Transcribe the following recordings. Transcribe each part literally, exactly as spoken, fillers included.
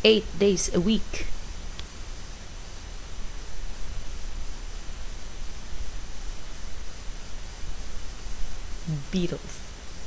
eight days a week. Beatles.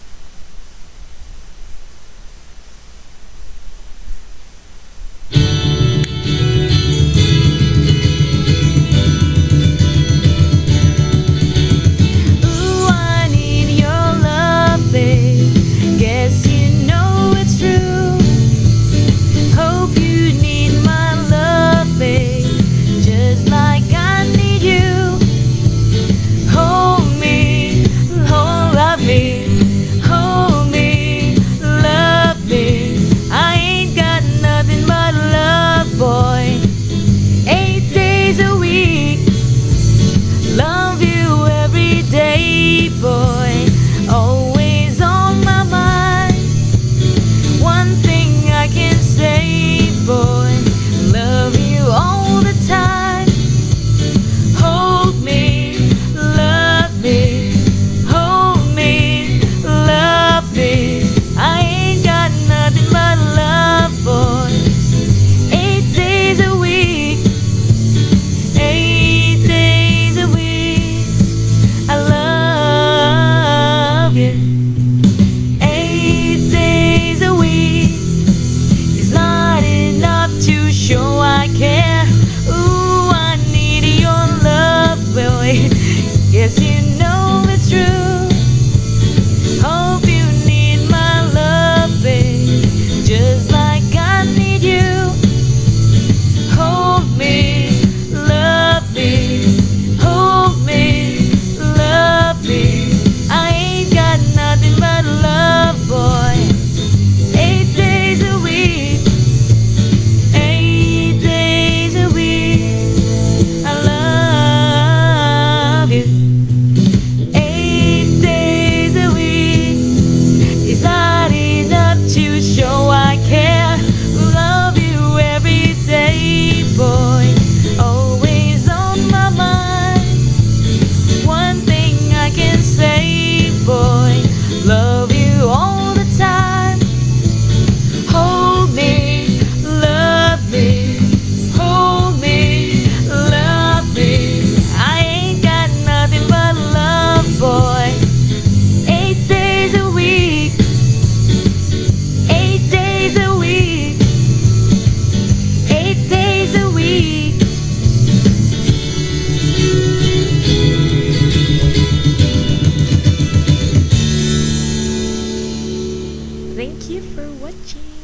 Boy, always on my mind. One thing I can say, boy, love you all the time. Hold me, love me, hold me, love me. I ain't got nothing but love, boy. Eight days a week, eight days a week, I love you. Eight days a week is not enough to show I care. Ooh, I need your love, boy. Yes, you know it's true. Hope you need my love, babe, just like I need you. Hold me, love me, hold me, love me. I ain't got nothing but love, boy. Eight days a week, eight days a week, I love you. Eight days a week is not enough to show I care. Love you every day, boy, always on my mind. One thing I can say, boy, love you all the time. Hold me, love me, hold me, love me. I ain't got nothing but love, boy. Eight days a week, eight days a week, eight days a week. Thank you for watching.